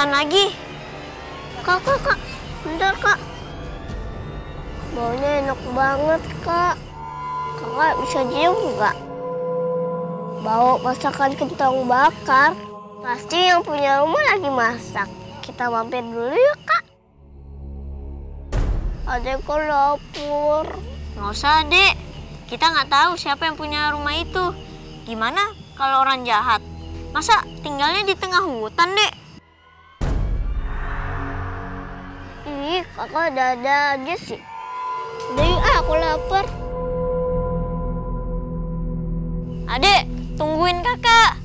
hutan lagi. Kak, bentar kak. Baunya enak banget kak. Kakak bisa cium nggak? Bau masakan kentang bakar. Pasti yang punya rumah lagi masak. Kita mampir dulu ya kak. Adekku lapar. Nggak usah, Dek. Kita nggak tahu siapa yang punya rumah itu. Gimana kalau orang jahat? Masa tinggalnya di tengah hutan, Dek? Ih, kakak ada aja sih. Udah yuk, aku lapar. Adek, tungguin kakak.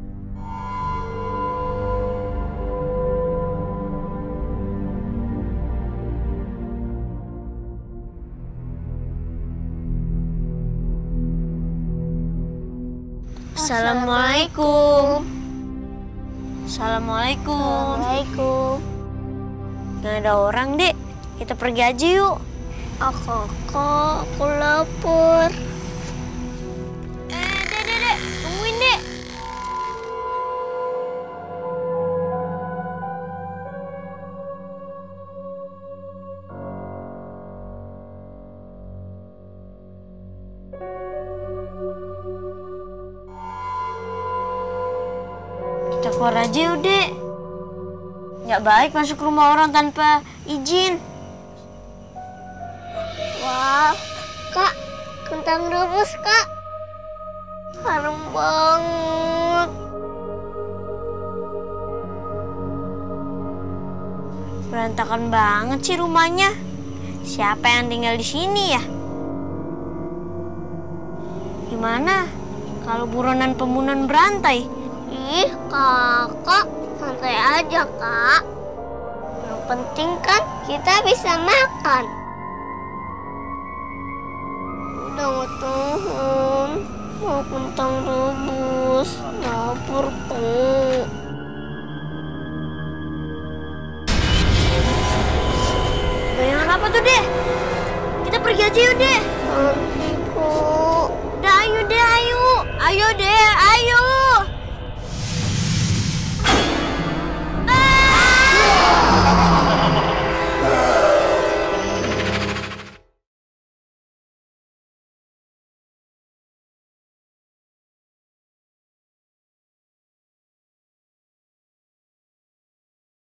Assalamualaikum. Assalamualaikum. Assalamualaikum. Nggak ada orang, Dek. Kita pergi aja yuk. Kakak, aku lapar. Dek. Tungguin, Dek. Kita keluar aja yuk, Dek. Nggak baik masuk rumah orang tanpa izin. Wah, kak, kentang rebus kak. Harum banget. Berantakan banget sih rumahnya. Siapa yang tinggal di sini ya? Gimana kalau buronan pembunuhan berantai? Ih, kakak, santai aja kak. Yang penting kan kita bisa makan. Udah nggak tahan. Mau kentang rebus. Lapar kok. Bayangan apa tuh, Dek? Kita pergi aja yuk, Dek. Nanti kok. Udah, ayo, Dek, ayo. Ayo, Dek, ayo.